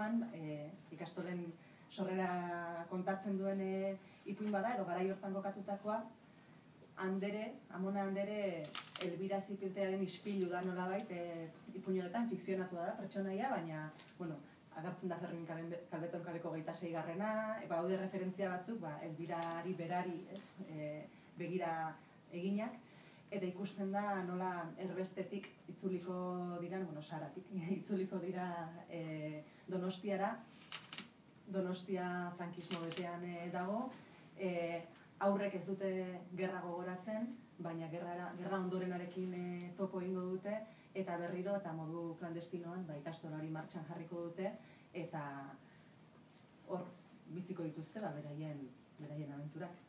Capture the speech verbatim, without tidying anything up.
inguruan, e, ikastolen sorrera kontatzen duen e, ipuin bada, edo garai hortan kokatutakoa, Andere, Amona Andere, Elbira Zipiltearen ispilu da nolabait, e, ipuin honetan fikzionatua da, pertsonaia, baina, bueno, agertzen da Fermin Kalbeton kaleko geita seigarrena, eba haude referentzia batzuk, ba, Elbirari berari, ez, e, begira eginak, eta ikusten da nola erbestetik itzuliko dira, bueno, Saratik, itzuliko dira e, Donostiara, Donostia frankismo betean e, dago, e, aurrek ez dute gerra gogoratzen, baina gerra, gerra ondorenarekin e, topo egingo dute, eta berriro eta modu klandestinoan ba, ikastolari martxan jarriko dute, eta hor biziko dituzte ba, beraien, beraien abenturak.